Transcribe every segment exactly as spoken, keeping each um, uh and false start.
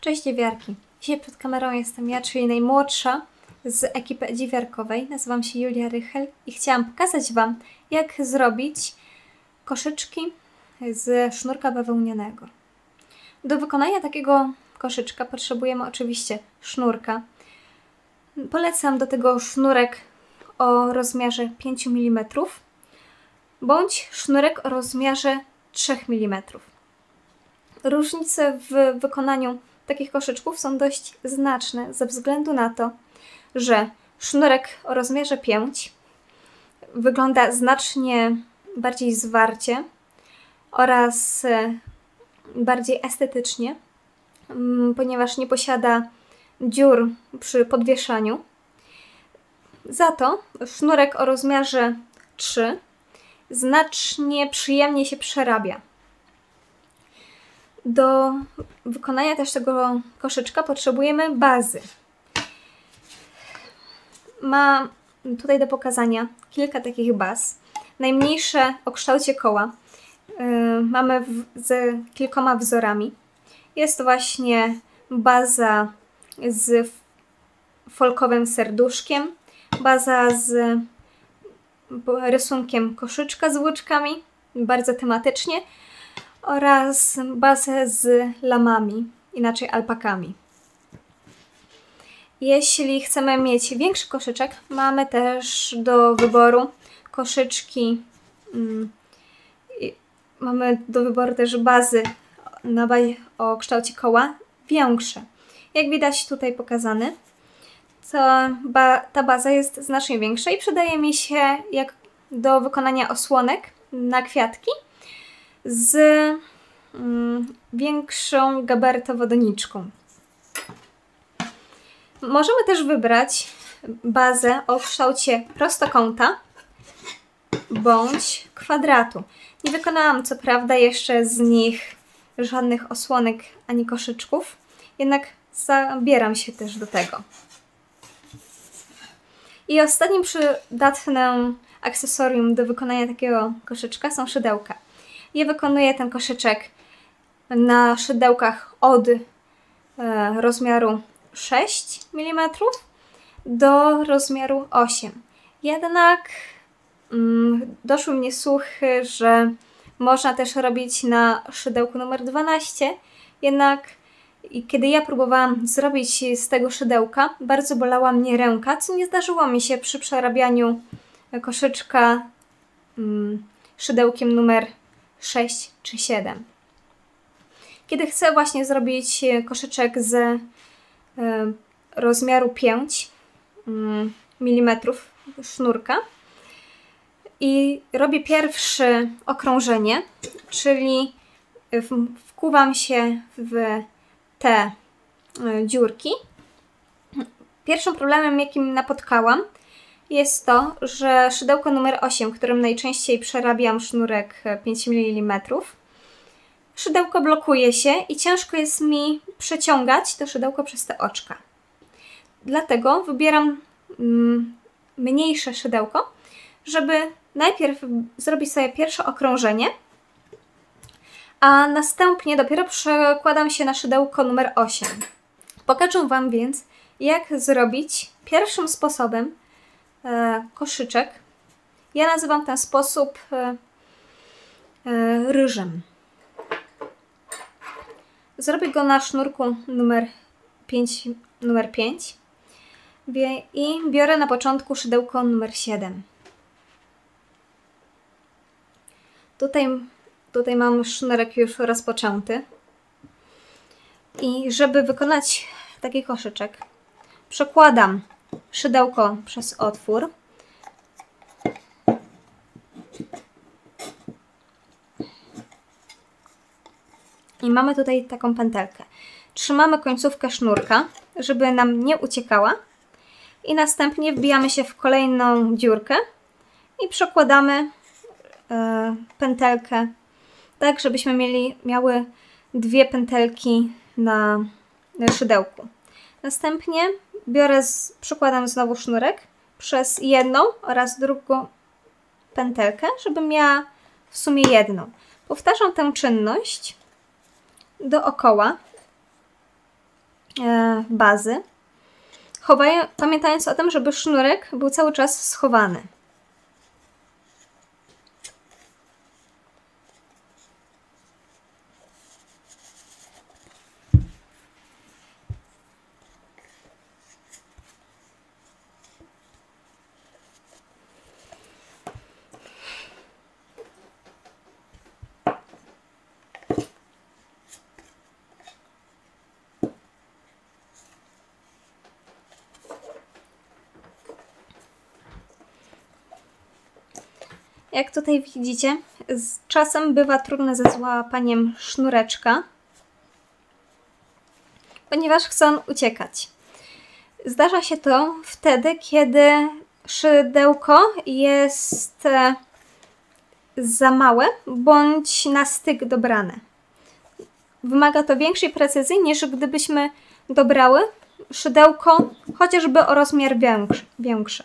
Cześć dziewiarki! Dzisiaj przed kamerą jestem ja, czyli najmłodsza z ekipy dziewiarkowej. Nazywam się Julia Rychel i chciałam pokazać Wam, jak zrobić koszyczki z sznurka bawełnianego. Do wykonania takiego koszyczka potrzebujemy oczywiście sznurka. Polecam do tego sznurek o rozmiarze pięć milimetrów bądź sznurek o rozmiarze trzy milimetry. Różnice w wykonaniu takich koszyczków są dość znaczne ze względu na to, że sznurek o rozmiarze pięć wygląda znacznie bardziej zwarcie oraz bardziej estetycznie, ponieważ nie posiada dziur przy podwieszaniu. Za to sznurek o rozmiarze trzy znacznie przyjemniej się przerabia. Do wykonania też tego koszyczka potrzebujemy bazy. Mam tutaj do pokazania kilka takich baz. Najmniejsze o kształcie koła yy, mamy w, z kilkoma wzorami. Jest to właśnie baza z folkowym serduszkiem, baza z rysunkiem koszyczka z łyczkami, bardzo tematycznie, oraz bazę z lamami, inaczej alpakami. Jeśli chcemy mieć większy koszyczek, mamy też do wyboru koszyczki, mm, mamy do wyboru też bazy na baj o kształcie koła większe. Jak widać tutaj pokazany, to ba ta baza jest znacznie większa i przydaje mi się jak do wykonania osłonek na kwiatki z mm, większą gabarytowo-doniczką. Możemy też wybrać bazę o kształcie prostokąta bądź kwadratu. Nie wykonałam co prawda jeszcze z nich żadnych osłonek ani koszyczków, jednak zabieram się też do tego. I ostatnim przydatnym akcesorium do wykonania takiego koszyczka są szydełka. Ja wykonuję ten koszyczek na szydełkach od e, rozmiaru sześć milimetrów do rozmiaru osiem. Jednak mm, doszły mnie słuchy, że można też robić na szydełku numer dwanaście, jednak i kiedy ja próbowałam zrobić z tego szydełka, bardzo bolała mnie ręka, co nie zdarzyło mi się przy przerabianiu koszyczka mm, szydełkiem numer sześć czy siedem. Kiedy chcę właśnie zrobić koszyczek z y, rozmiaru pięć milimetrów sznurka i robię pierwsze okrążenie, czyli wkuwam się w te y, dziurki. Pierwszym problemem, jakim napotkałam, jest to, że szydełko numer osiem, którym najczęściej przerabiam sznurek pięć milimetrów, szydełko blokuje się i ciężko jest mi przeciągać to szydełko przez te oczka. Dlatego wybieram mm, mniejsze szydełko, żeby najpierw zrobić sobie pierwsze okrążenie, a następnie dopiero przekładam się na szydełko numer osiem. Pokażę Wam więc, jak zrobić pierwszym sposobem e, koszyczek. Ja nazywam ten sposób e, e, ryżem. Zrobię go na sznurku numer pięć, numer pięć i biorę na początku szydełko numer siedem. Tutaj, tutaj mam sznurek już rozpoczęty i żeby wykonać taki koszyczek, przekładam szydełko przez otwór. I mamy tutaj taką pętelkę. Trzymamy końcówkę sznurka, żeby nam nie uciekała. I następnie wbijamy się w kolejną dziurkę i przekładamy e, pętelkę tak, żebyśmy mieli, miały dwie pętelki na, na szydełku. Następnie biorę, z, przekładam znowu sznurek przez jedną oraz drugą pętelkę, żebym miała w sumie jedną. Powtarzam tę czynność dookoła e, bazy, chowają, pamiętając o tym, żeby sznurek był cały czas schowany. Jak tutaj widzicie, z czasem bywa trudne ze złapaniem sznureczka, ponieważ chce on uciekać. Zdarza się to wtedy, kiedy szydełko jest za małe bądź na styk dobrane. Wymaga to większej precyzji, niż gdybyśmy dobrały szydełko chociażby o rozmiar większy. większy.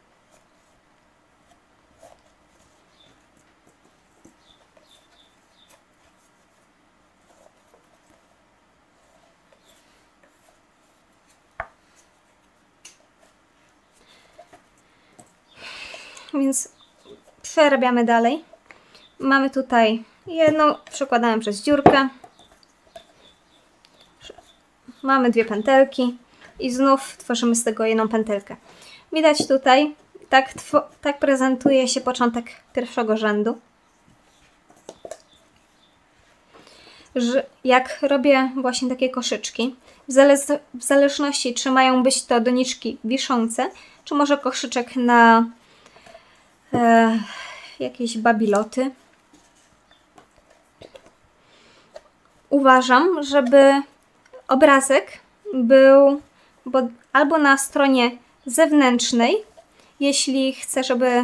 Więc przerabiamy dalej. Mamy tutaj jedną, przekładamy przez dziurkę. Mamy dwie pętelki i znów tworzymy z tego jedną pętelkę. Widać tutaj, tak, tak prezentuje się początek pierwszego rzędu. Że jak robię właśnie takie koszyczki, w, zale w zależności czy mają być to doniczki wiszące, czy może koszyczek na e, jakieś babiloty. Uważam, żeby obrazek był bo, albo na stronie zewnętrznej, jeśli chcę, żeby y,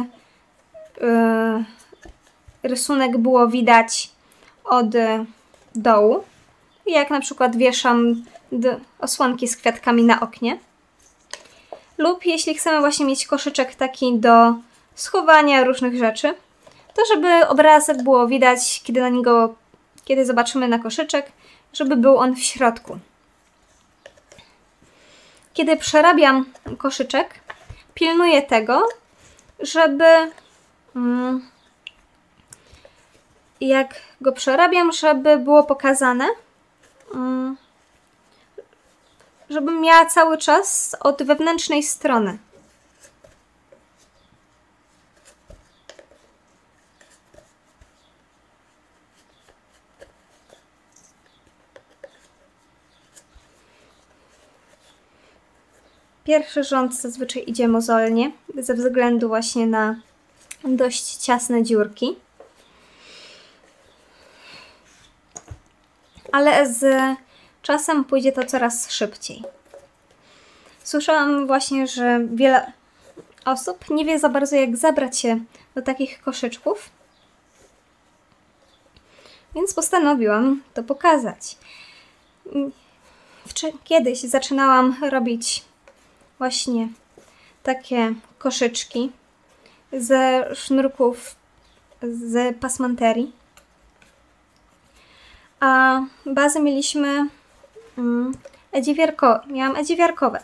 rysunek było widać od dołu, jak na przykład wieszam osłonki z kwiatkami na oknie. Lub jeśli chcemy właśnie mieć koszyczek taki do schowania różnych rzeczy, to żeby obrazek było widać, kiedy na niego, kiedy zobaczymy na koszyczek, żeby był on w środku. Kiedy przerabiam koszyczek, pilnuję tego, żeby mm, jak go przerabiam, żeby było pokazane, mm, żebym miała cały czas od wewnętrznej strony. Pierwszy rząd zazwyczaj idzie mozolnie, ze względu właśnie na dość ciasne dziurki. Ale z czasem pójdzie to coraz szybciej. Słyszałam właśnie, że wiele osób nie wie za bardzo, jak zabrać się do takich koszyczków, więc postanowiłam to pokazać. Kiedyś zaczynałam robić właśnie takie koszyczki ze sznurków z pasmanterii. A bazę mieliśmy mm, edziwiarko, miałam edziwiarkowe.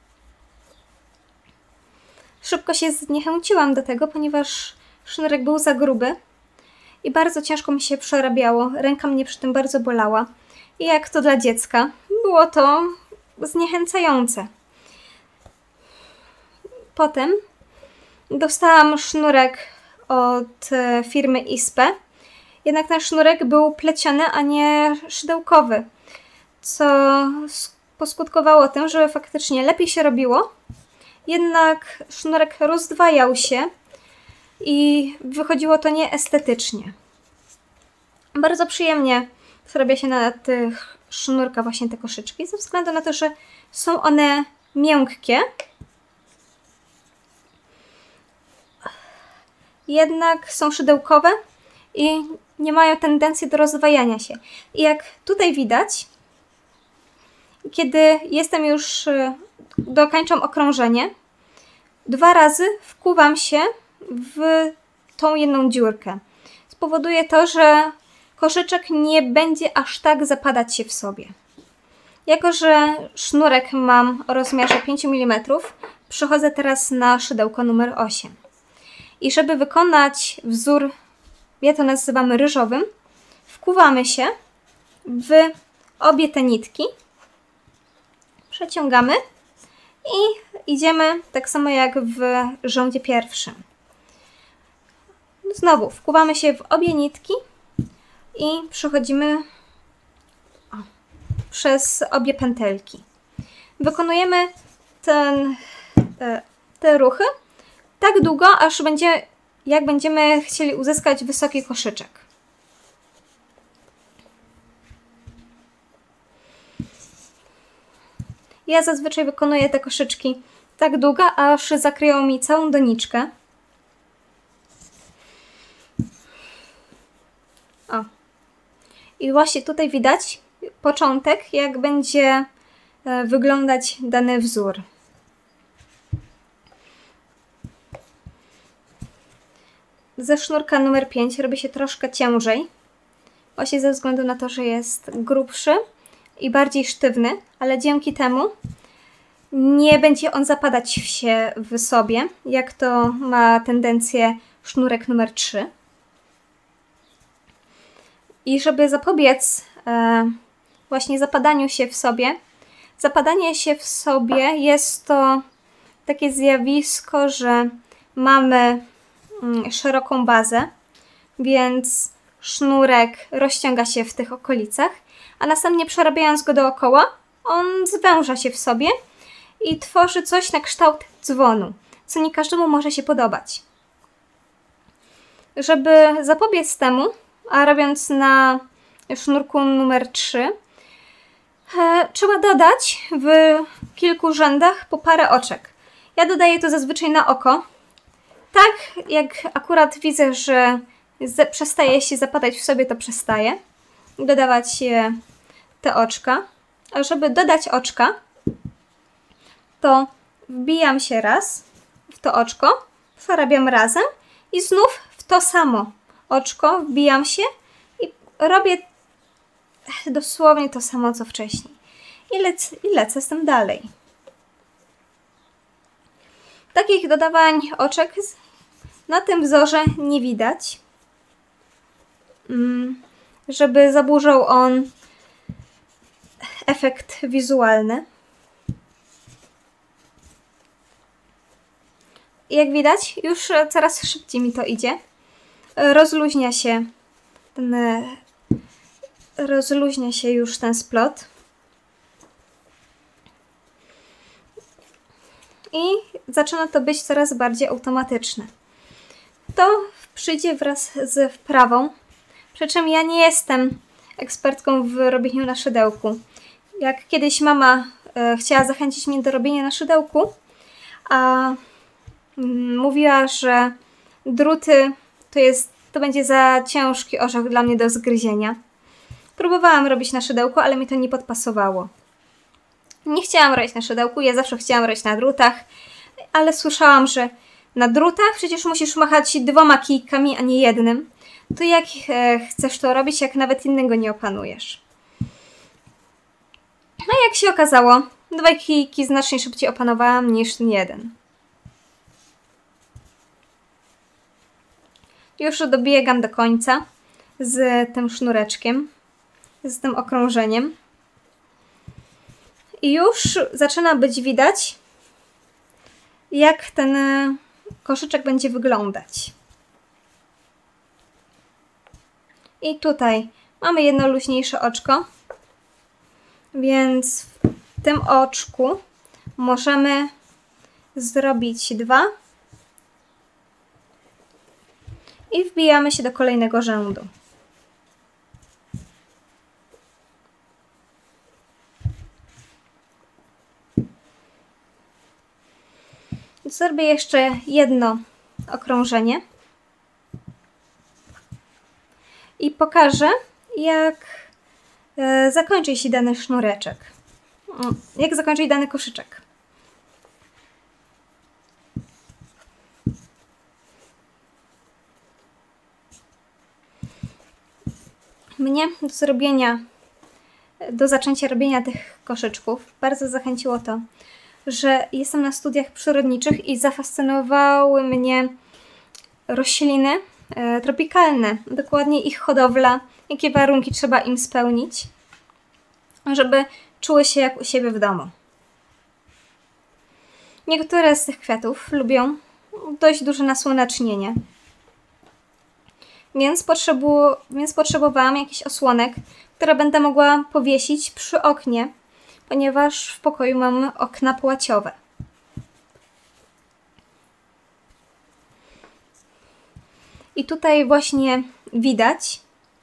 Szybko się zniechęciłam do tego, ponieważ sznurek był za gruby i bardzo ciężko mi się przerabiało. Ręka mnie przy tym bardzo bolała. I jak to dla dziecka, było to zniechęcające. Potem dostałam sznurek od firmy Ispe. Jednak ten sznurek był pleciony, a nie szydełkowy, co poskutkowało tym, że faktycznie lepiej się robiło, jednak sznurek rozdwajał się i wychodziło to nieestetycznie. Bardzo przyjemnie zrobię się na tych sznurkach właśnie te koszyczki, ze względu na to, że są one miękkie, jednak są szydełkowe i nie mają tendencji do rozdwajania się. I jak tutaj widać, kiedy jestem już, dokończam okrążenie, dwa razy wkuwam się w tą jedną dziurkę. Spowoduje to, że koszyczek nie będzie aż tak zapadać się w sobie. Jako że sznurek mam o rozmiarze pięć milimetrów, przechodzę teraz na szydełko numer osiem. I żeby wykonać wzór, ja to nazywam ryżowym, wkuwamy się w obie te nitki, przeciągamy i idziemy tak samo jak w rządzie pierwszym. Znowu wkuwamy się w obie nitki i przechodzimy o, przez obie pętelki. Wykonujemy ten, te, te ruchy tak długo, aż będzie, jak będziemy chcieli uzyskać wysoki koszyczek. Ja zazwyczaj wykonuję te koszyczki tak długo, aż zakryją mi całą doniczkę. O. I właśnie tutaj widać początek, jak będzie wyglądać dany wzór. Ze sznurka numer pięć robi się troszkę ciężej. Właśnie ze względu na to, że jest grubszy i bardziej sztywny, ale dzięki temu nie będzie on zapadać się w sobie, jak to ma tendencję sznurek numer trzy. I żeby zapobiec e, właśnie zapadaniu się w sobie, zapadanie się w sobie jest to takie zjawisko, że mamy mm, szeroką bazę, więc sznurek rozciąga się w tych okolicach, a następnie przerabiając go dookoła, on zwęża się w sobie i tworzy coś na kształt dzwonu, co nie każdemu może się podobać. Żeby zapobiec temu, a robiąc na sznurku numer trzy, e, trzeba dodać w kilku rzędach po parę oczek. Ja dodaję to zazwyczaj na oko. Tak jak akurat widzę, że przestaje się zapadać w sobie, to przestaję dodawać te oczka. A żeby dodać oczka, to wbijam się raz w to oczko, przerabiam razem i znów w to samo oczko wbijam się i robię dosłownie to samo co wcześniej. I lecę, i lecę z tym dalej. Takich dodawań oczek na tym wzorze nie widać, żeby zaburzał on efekt wizualny. Jak widać, już coraz szybciej mi to idzie. Rozluźnia się ten, rozluźnia się już ten splot. I zaczyna to być coraz bardziej automatyczne. To przyjdzie wraz z wprawą, przy czym ja nie jestem ekspertką w robieniu na szydełku. Jak kiedyś mama e, chciała zachęcić mnie do robienia na szydełku, a mm, mówiła, że druty to, jest, to będzie za ciężki orzech dla mnie do zgryzienia. Próbowałam robić na szydełku, ale mi to nie podpasowało. Nie chciałam robić na szydełku, ja zawsze chciałam robić na drutach, ale słyszałam, że na drutach przecież musisz machać dwoma kijkami, a nie jednym. To jak e, chcesz to robić, jak nawet innego nie opanujesz? No i jak się okazało, dwa kijki znacznie szybciej opanowałam niż ten jeden. Już dobiegam do końca z tym sznureczkiem, z tym okrążeniem. I już zaczyna być widać, jak ten koszyczek będzie wyglądać. I tutaj mamy jedno luźniejsze oczko, więc w tym oczku możemy zrobić dwa i wbijamy się do kolejnego rzędu. Zrobię jeszcze jedno okrążenie i pokażę, jak e, zakończyć dany sznureczek. Jak zakończyć dany koszyczek. Mnie do zrobienia do zaczęcia robienia tych koszyczków bardzo zachęciło to, że jestem na studiach przyrodniczych i zafascynowały mnie rośliny e, tropikalne, dokładnie ich hodowla, jakie warunki trzeba im spełnić, żeby czuły się jak u siebie w domu. Niektóre z tych kwiatów lubią dość duże nasłonecznienie, więc, potrzebu więc potrzebowałam jakichś osłonek, które będę mogła powiesić przy oknie, ponieważ w pokoju mam okna płaciowe. I tutaj właśnie widać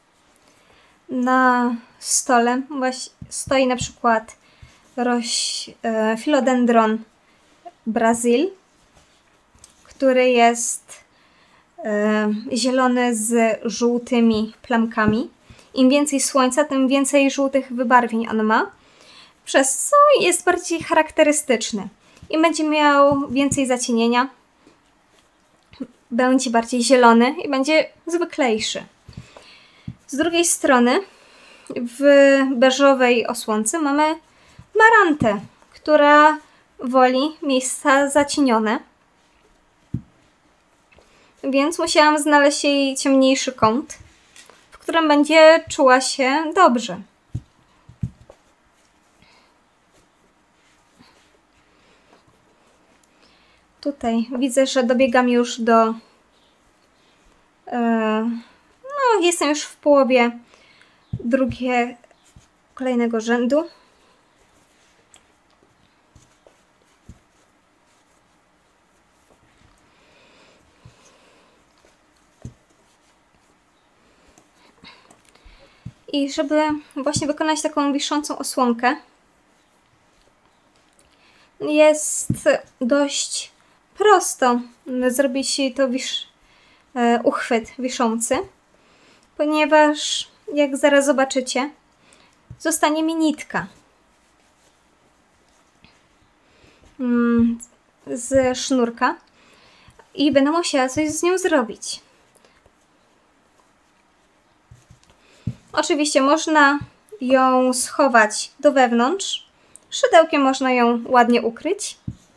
na stole właśnie stoi na przykład roś, e, Philodendron Brazil, który jest e, zielony z żółtymi plamkami. Im więcej słońca, tym więcej żółtych wybarwień on ma, przez co jest bardziej charakterystyczny i będzie miał więcej zacienienia, będzie bardziej zielony i będzie zwyklejszy. Z drugiej strony w beżowej osłonce mamy marantę, która woli miejsca zacienione, więc musiałam znaleźć jej ciemniejszy kąt, w którym będzie czuła się dobrze. Tutaj widzę, że dobiegam już do... Yy, no, jestem już w połowie drugie, kolejnego rzędu. I żeby właśnie wykonać taką wiszącą osłonkę, jest dość prosto zrobić to wisz, e, uchwyt wiszący, ponieważ jak zaraz zobaczycie, zostanie mi nitka mm, z sznurka i będę musiała coś z nią zrobić. Oczywiście można ją schować do wewnątrz, szydełkiem można ją ładnie ukryć,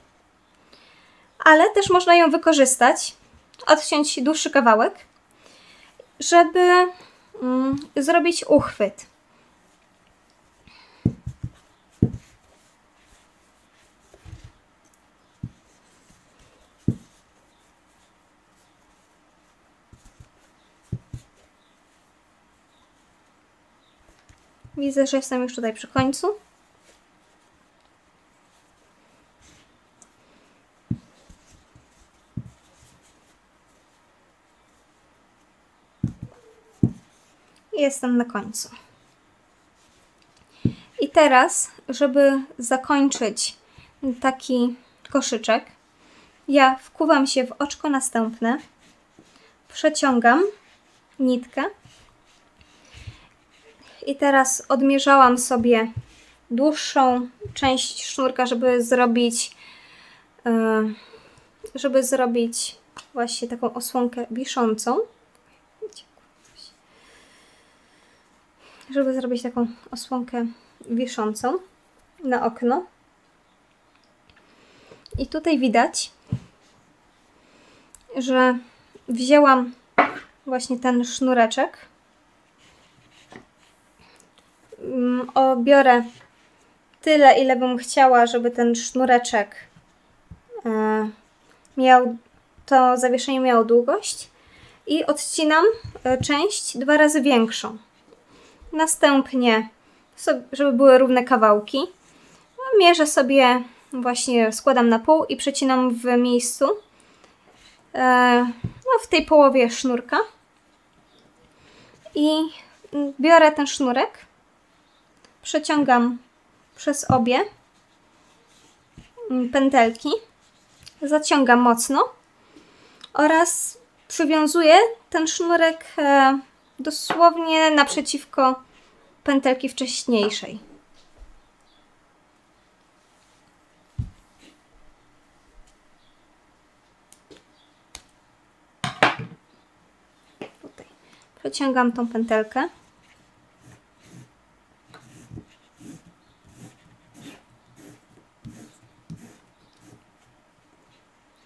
ale też można ją wykorzystać, odciąć dłuższy kawałek, żeby mm, zrobić uchwyt. Widzę, że jestem już tutaj przy końcu. Jestem na końcu. I teraz, żeby zakończyć taki koszyczek, ja wkuwam się w oczko następne, przeciągam nitkę i teraz odmierzałam sobie dłuższą część sznurka, żeby zrobić żeby zrobić właśnie taką osłonkę wiszącą. Żeby zrobić taką osłonkę wiszącą na okno. I tutaj widać, że wzięłam właśnie ten sznureczek. Obiorę tyle, ile bym chciała, żeby ten sznureczek miał, to zawieszenie miało długość i odcinam część dwa razy większą. Następnie, żeby były równe kawałki, mierzę sobie, właśnie składam na pół i przecinam w miejscu, no w tej połowie sznurka i biorę ten sznurek, przeciągam przez obie pętelki, zaciągam mocno oraz przywiązuję ten sznurek dosłownie naprzeciwko pętelki wcześniejszej. Tutaj przeciągam tą pętelkę.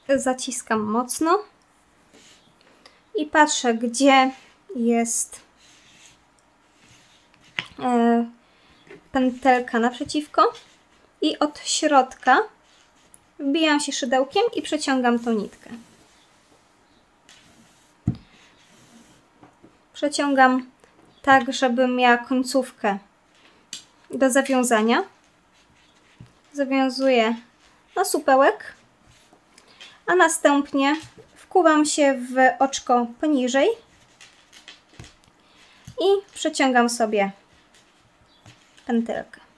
zaciskam mocno i patrzę, gdzie jest e, pętelka naprzeciwko i od środka wbijam się szydełkiem i przeciągam tą nitkę. Przeciągam tak, żebym miała końcówkę do zawiązania. Zawiązuję na supełek, a następnie wkuwam się w oczko poniżej i przeciągam sobie pętelkę.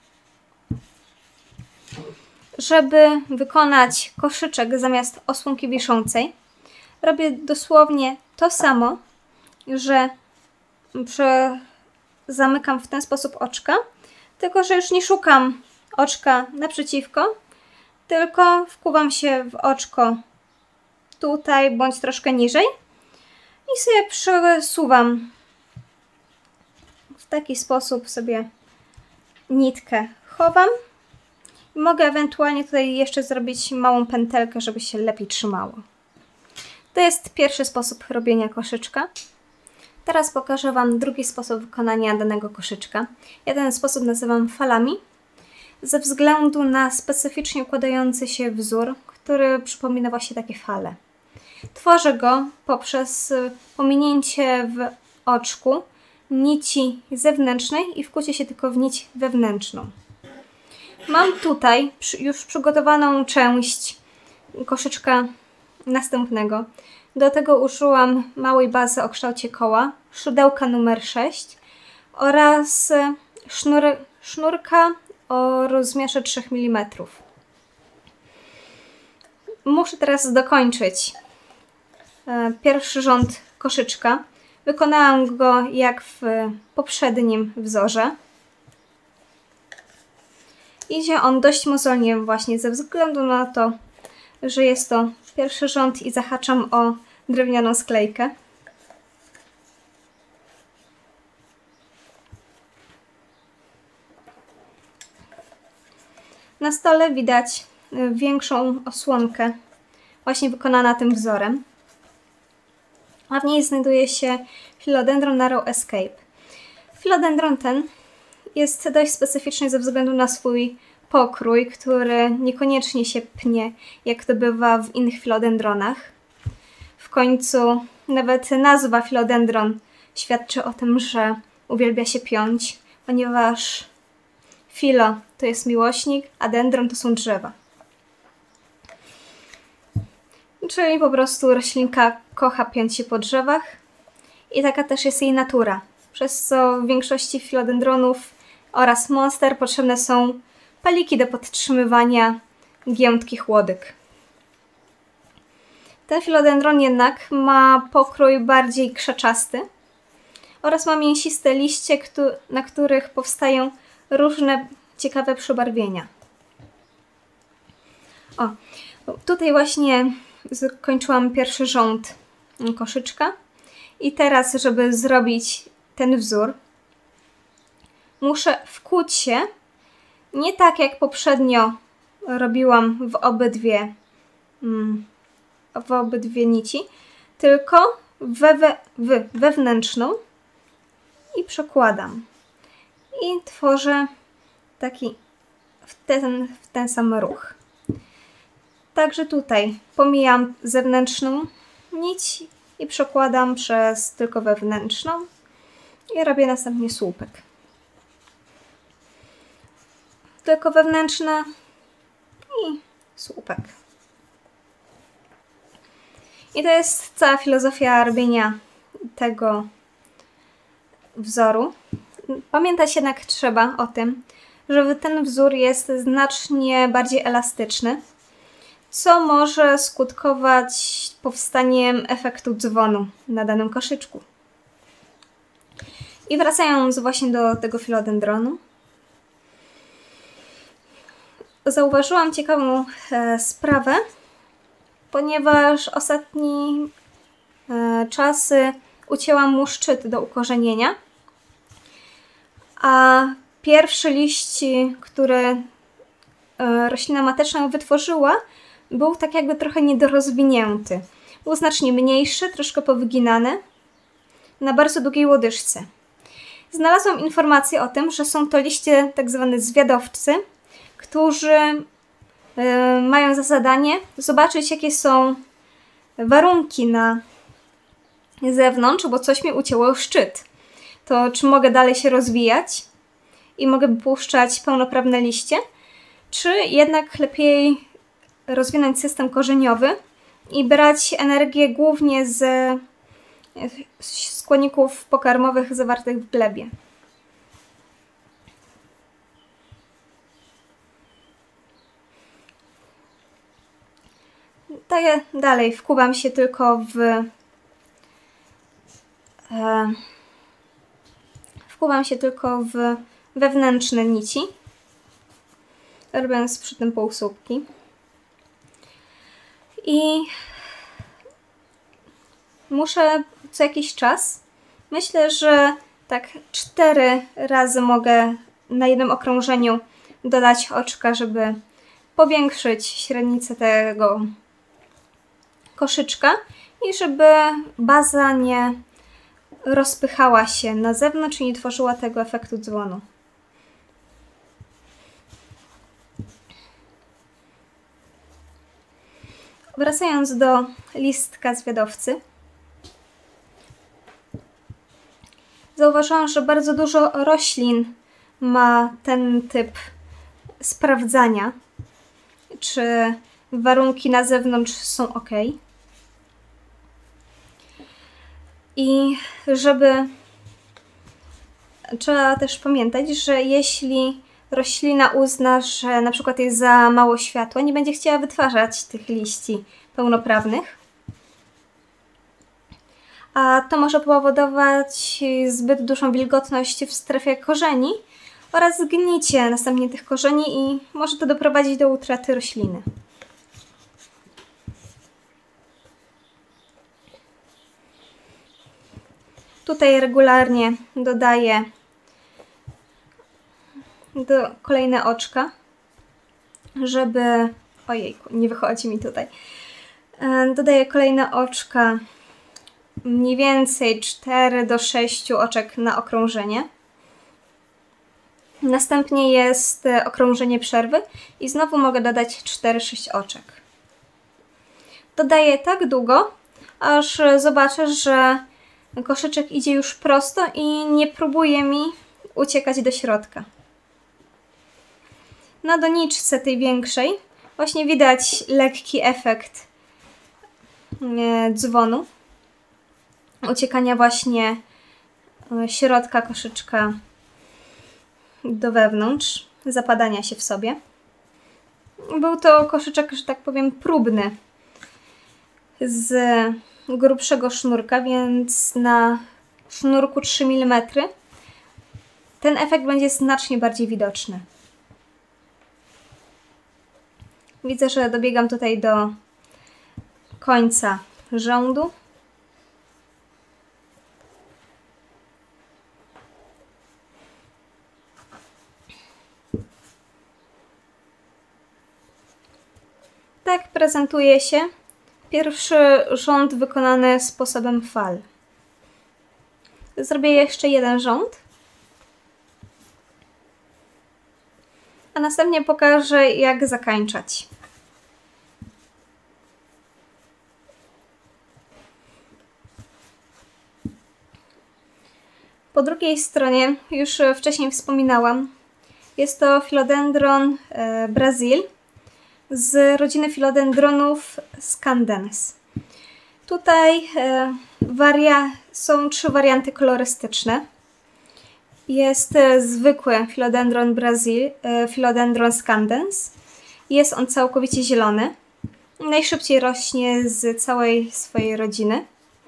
Żeby wykonać koszyczek zamiast osłonki wiszącej, robię dosłownie to samo, że przy... zamykam w ten sposób oczka, tylko że już nie szukam oczka naprzeciwko, tylko wkuwam się w oczko tutaj bądź troszkę niżej i sobie przesuwam w taki sposób, sobie nitkę chowam. Mogę ewentualnie tutaj jeszcze zrobić małą pętelkę, żeby się lepiej trzymało. To jest pierwszy sposób robienia koszyczka. Teraz pokażę Wam drugi sposób wykonania danego koszyczka. Ja ten sposób nazywam falami, ze względu na specyficznie układający się wzór, który przypomina właśnie takie fale. Tworzę go poprzez pominięcie w oczku nici zewnętrznej i wkucie się tylko w nić wewnętrzną. Mam tutaj już przygotowaną część koszyczka następnego. Do tego użyłam małej bazy o kształcie koła, szydełka numer sześć oraz sznur, sznurka o rozmiarze trzech milimetrów. Muszę teraz dokończyć pierwszy rząd koszyczka. Wykonałam go jak w poprzednim wzorze. Idzie on dość mozolnie właśnie ze względu na to, że jest to pierwszy rząd i zahaczam o drewnianą sklejkę. Na stole widać większą osłonkę, właśnie wykonana tym wzorem. A w niej znajduje się Philodendron Narrow Escape. Philodendron ten jest dość specyficzny ze względu na swój pokrój, który niekoniecznie się pnie, jak to bywa w innych filodendronach. W końcu nawet nazwa filodendron świadczy o tym, że uwielbia się piąć, ponieważ filo to jest miłośnik, a dendron to są drzewa. Czyli po prostu roślinka kocha piąć się po drzewach i taka też jest jej natura. Przez co w większości filodendronów oraz monster potrzebne są paliki do podtrzymywania giętkich łodyg. Ten filodendron jednak ma pokrój bardziej krzaczasty oraz ma mięsiste liście, na których powstają różne ciekawe przebarwienia. O, tutaj właśnie skończyłam pierwszy rząd koszyczka i teraz, żeby zrobić ten wzór, muszę wkuć się nie tak jak poprzednio robiłam w obydwie, w obydwie nici, tylko we, we, w wewnętrzną i przekładam. I tworzę taki w ten, w ten sam ruch. Także tutaj pomijam zewnętrzną nić i przekładam przez tylko wewnętrzną i robię następnie słupek. Tylko wewnętrzna i słupek. I to jest cała filozofia robienia tego wzoru. Pamiętać jednak trzeba o tym, że ten wzór jest znacznie bardziej elastyczny, co może skutkować powstaniem efektu dzwonu na danym koszyczku. I wracając właśnie do tego filodendronu, zauważyłam ciekawą e, sprawę, ponieważ ostatni e, czasy ucięłam mu szczyt do ukorzenienia, a pierwsze liści, które e, roślina mateczna wytworzyła, był tak jakby trochę niedorozwinięty. Był znacznie mniejszy, troszkę powyginany, na bardzo długiej łodyżce. Znalazłam informację o tym, że są to liście tak zwane zwiadowcy, którzy yy, mają za zadanie zobaczyć, jakie są warunki na zewnątrz, bo coś mi ucięło szczyt. To czy mogę dalej się rozwijać i mogę wypuszczać pełnoprawne liście, czy jednak lepiej rozwinąć system korzeniowy i brać energię głównie z składników pokarmowych zawartych w glebie. Tak dalej wkuwam się tylko w e, wkuwam się tylko w wewnętrzne nici, robiąc przy tym półsłupki. I muszę co jakiś czas, myślę, że tak cztery razy mogę na jednym okrążeniu dodać oczka, żeby powiększyć średnicę tego koszyczka i żeby baza nie rozpychała się na zewnątrz i nie tworzyła tego efektu dzwonu. Wracając do listka zwiadowcy, zauważyłam, że bardzo dużo roślin ma ten typ sprawdzania, czy warunki na zewnątrz są ok. I żeby trzeba też pamiętać, że jeśli roślina uzna, że na przykład jest za mało światła, nie będzie chciała wytwarzać tych liści pełnoprawnych, a to może powodować zbyt dużą wilgotność w strefie korzeni oraz zgnicie następnie tych korzeni i może to doprowadzić do utraty rośliny. Tutaj regularnie dodaję do kolejne oczka, żeby... Ojejku, nie wychodzi mi tutaj. Dodaję kolejne oczka, mniej więcej cztery do sześciu oczek na okrążenie. Następnie jest okrążenie przerwy i znowu mogę dodać cztery sześć oczek. Dodaję tak długo, aż zobaczę, że koszyczek idzie już prosto i nie próbuje mi uciekać do środka. Na doniczce tej większej właśnie widać lekki efekt dzwonu, uciekania właśnie środka koszyczka do wewnątrz, zapadania się w sobie. Był to koszyczek, że tak powiem, próbny z grubszego sznurka, więc na sznurku trzy milimetry ten efekt będzie znacznie bardziej widoczny. Widzę, że dobiegam tutaj do końca rządu. Tak prezentuje się pierwszy rząd wykonany sposobem fal. Zrobię jeszcze jeden rząd, a następnie pokażę, jak zakańczać. Po drugiej stronie, już wcześniej wspominałam, jest to Philodendron e, Brazil z rodziny Philodendronów Scandens. Tutaj e, waria są trzy warianty kolorystyczne. Jest e, zwykły Philodendron Brazil, e, Philodendron Scandens. Jest on całkowicie zielony. Najszybciej rośnie z całej swojej rodziny.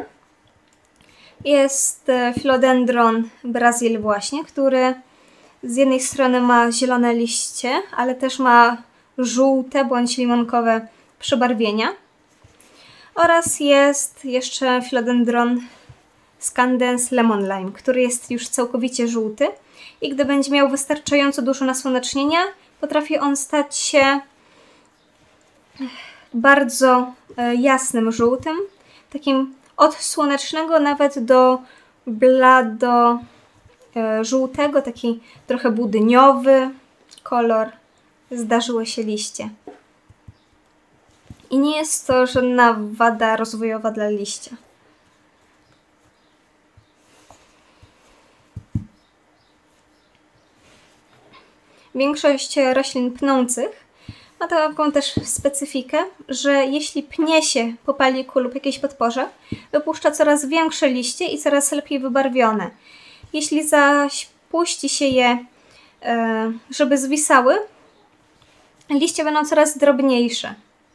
Jest e, Philodendron Brazil właśnie, który z jednej strony ma zielone liście, ale też ma żółte bądź limonkowe przebarwienia. Oraz jest jeszcze Philodendron Scandens Lemon Lime, który jest już całkowicie żółty i gdy będzie miał wystarczająco dużo nasłonecznienia, potrafi on stać się bardzo jasnym żółtym, takim od słonecznego nawet do blado żółtego, taki trochę budyniowy kolor. Zdarzyły się liście. I nie jest to żadna wada rozwojowa dla liścia. Większość roślin pnących ma taką też specyfikę, że jeśli pnie się po paliku lub jakiejś podporze, wypuszcza coraz większe liście i coraz lepiej wybarwione. Jeśli zaś puści się je, żeby zwisały, liście będą coraz drobniejsze.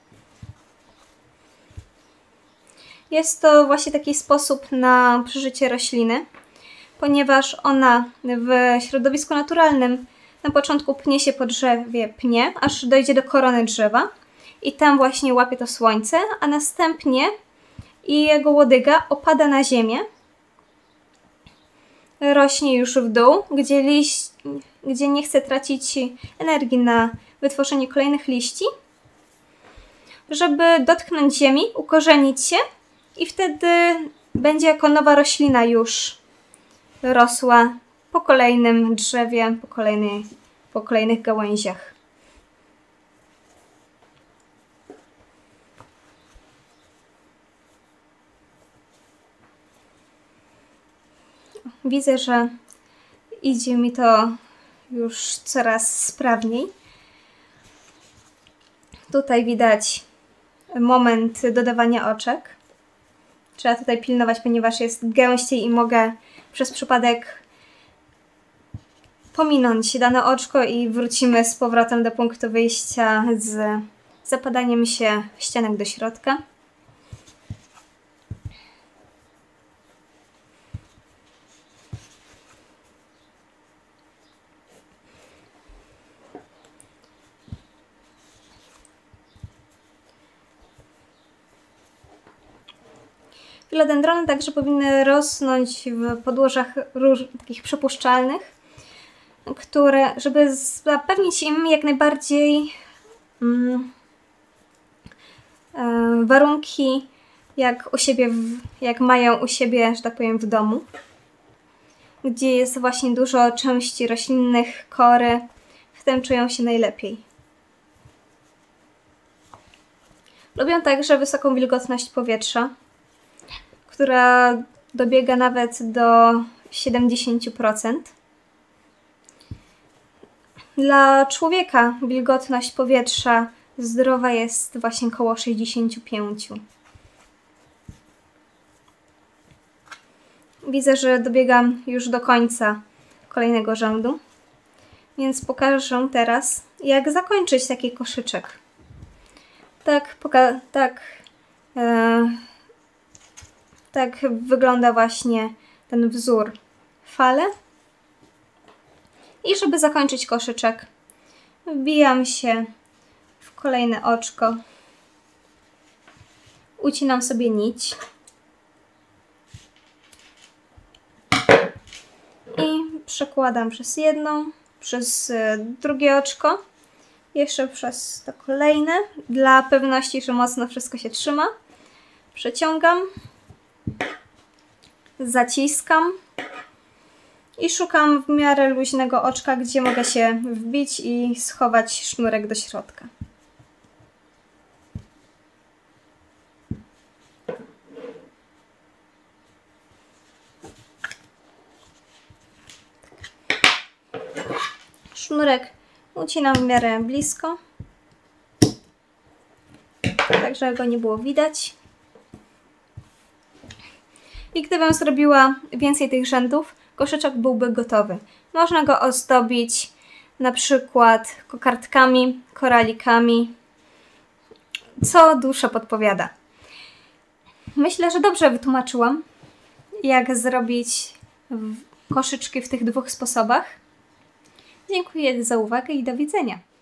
Jest to właśnie taki sposób na przeżycie rośliny, ponieważ ona w środowisku naturalnym na początku pnie się po drzewie pnie, aż dojdzie do korony drzewa i tam właśnie łapie to słońce, a następnie i jego łodyga opada na ziemię, rośnie już w dół, gdzie, liść, gdzie nie chce tracić energii na wytworzenie kolejnych liści, żeby dotknąć ziemi, ukorzenić się i wtedy będzie jako nowa roślina już rosła po kolejnym drzewie, po, kolejnej, po kolejnych gałęziach. Widzę, że idzie mi to już coraz sprawniej. Tutaj widać moment dodawania oczek. Trzeba tutaj pilnować, ponieważ jest gęściej i mogę przez przypadek pominąć dane oczko i wrócimy z powrotem do punktu wyjścia z zapadaniem się ścianek do środka. Filodendrony także powinny rosnąć w podłożach róż, takich przepuszczalnych, które, żeby zapewnić im jak najbardziej mm, e, warunki, jak u siebie, w, jak mają u siebie, że tak powiem, w domu, gdzie jest właśnie dużo części roślinnych, kory, w tym czują się najlepiej. Lubią także wysoką wilgotność powietrza, która dobiega nawet do siedemdziesięciu procent. Dla człowieka wilgotność powietrza zdrowa jest właśnie około sześćdziesiąt pięć. Widzę, że dobiegam już do końca kolejnego rzędu, więc pokażę teraz, jak zakończyć taki koszyczek. Tak, poka tak, e tak wygląda właśnie ten wzór fale. I żeby zakończyć koszyczek, wbijam się w kolejne oczko, ucinam sobie nić i przekładam przez jedno, przez drugie oczko, jeszcze przez to kolejne, dla pewności, że mocno wszystko się trzyma. Przeciągam, zaciskam i szukam w miarę luźnego oczka, gdzie mogę się wbić i schować sznurek do środka. Sznurek ucinam w miarę blisko, tak żeby go nie było widać. I gdybym zrobiła więcej tych rzędów, koszyczek byłby gotowy. Można go ozdobić na przykład kokardkami, koralikami, co dusza podpowiada. Myślę, że dobrze wytłumaczyłam, jak zrobić koszyczki w tych dwóch sposobach. Dziękuję za uwagę i do widzenia.